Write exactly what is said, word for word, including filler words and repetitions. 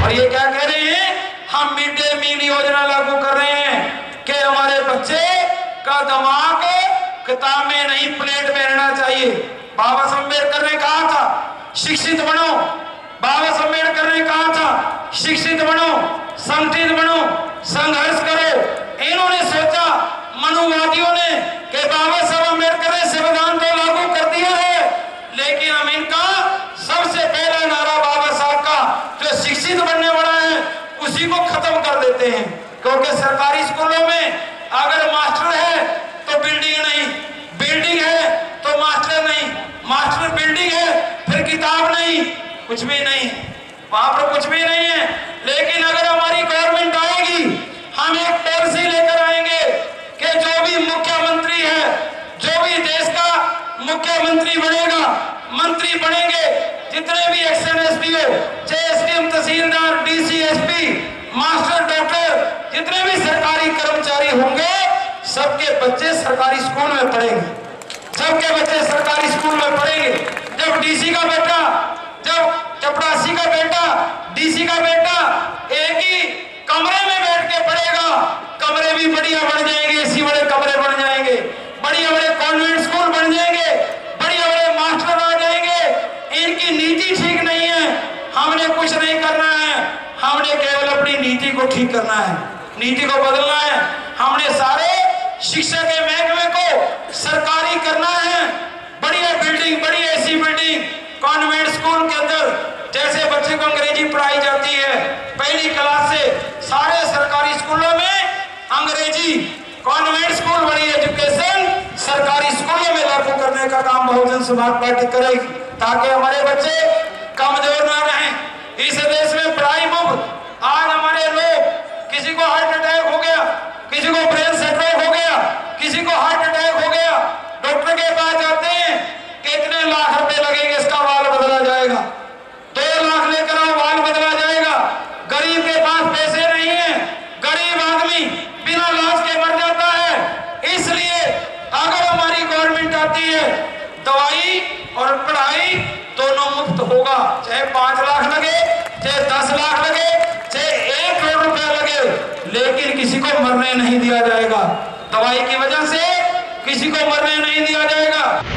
और ये क्या कह रहे हैं, हम मिड डे मील योजना लागू कर रहे हैं कि हमारे बच्चे का दिमाग किताब में नहीं प्लेट में रहना चाहिए। बाबा साहब अम्बेडकर ने कहा था शिक्षित बनो, बाबा साहब अम्बेडकर ने कहा था शिक्षित बनो, संगठित बनो, संघर्ष करो। इन्होंने सोचा मनुवादियों ने कि बाबा साहब अम्बेडकर ने संविधान तो लागू कर दिया है, लेकिन हम इनका सबसे पहला नारा बाबा साहब का जो शिक्षित बनने वाला है उसी को खत्म कर देते हैं। क्योंकि सरकारी स्कूलों में अगर मास्टर है तो बिल्डिंग नहीं, बिल्डिंग है तो मास्टर नहीं, मास्टर बिल्डिंग है फिर किताब नहीं, कुछ भी नहीं, वहां पर कुछ भी नहीं है। लेकिन अगर हमारी गवर्नमेंट आएगी, हम एक पॉलिसी लेकर आएंगे कि जो भी मुख्यमंत्री है, जो भी देश का मुख्यमंत्री बनेगा, मंत्री बनेंगे, जितने भी एक्शन एसडीओ, चाहे एसडीएम, तहसीलदार, डीसी, एसपी, मास्टर, डॉक्टर, जितने भी सरकारी कर्मचारी होंगे, सबके बच्चे सरकारी स्कूल में पढ़ेंगे, सबके बच्चे सरकारी स्कूल में पढ़ेंगे। जब डीसी का बेटा, जब चपरासी का बेटा, डीसी का बेटा एक ही कमरे में बैठ के पढ़ेगा, कमरे भी बढ़िया बन जाएंगे, एसी बड़े कमरे बन जाएंगे, बढ़िया बड़े कॉन्वेंट स्कूल बन जाएंगे, बढ़िया बड़े मास्टर आ जाएंगे। इनकी नीति ठीक नहीं है, हमने कुछ नहीं करना है, हमने केवल अपनी नीति को ठीक करना है, नीति को बदलना है। हमने सारे शिक्षा के महकमे को सरकारी करना है, बढ़िया बिल्डिंग, बड़ी ऐसी बिल्डिंग कॉन्वेंट स्कूल के अंदर जैसे बच्चे को अंग्रेजी पढ़ाई जाती है पहली क्लास से, सारे सरकारी स्कूलों में अंग्रेजी, कॉन्वेंट स्कूल, बड़ी एजुकेशन सरकारी स्कूलों में लागू करने का काम बहुजन समाज पार्टी करेगी, ताकि हमारे बच्चे कमजोर ना रहें। इस देश में पढ़ाई मुफ्त। आज हमारे लोग, किसी को हार्ट अटैक हो गया, किसी को ब्रेन स्ट्रोक हो गया, किसी को हार्ट अटैक हो गया, डॉक्टर के पास जाते हैं, कितने लाख रुपए लगेंगे, इसका वाल बदला जाएगा, दो लाख लेकर आओ वाल बदला जाएगा। गरीब के पास पैसे नहीं है, गरीब आदमी बिना इलाज के मर जाता है। इसलिए अगर हमारी गवर्नमेंट आती है, दवाई और पढ़ाई दोनों मुफ्त होगा, चाहे पांच लाख लगे, चाहे दस लाख लगे, चाहे एक करोड़ रुपया लगे, लेकिन किसी को मरने नहीं दिया जाएगा। दवाई की वजह से किसी को मरने नहीं दिया जाएगा।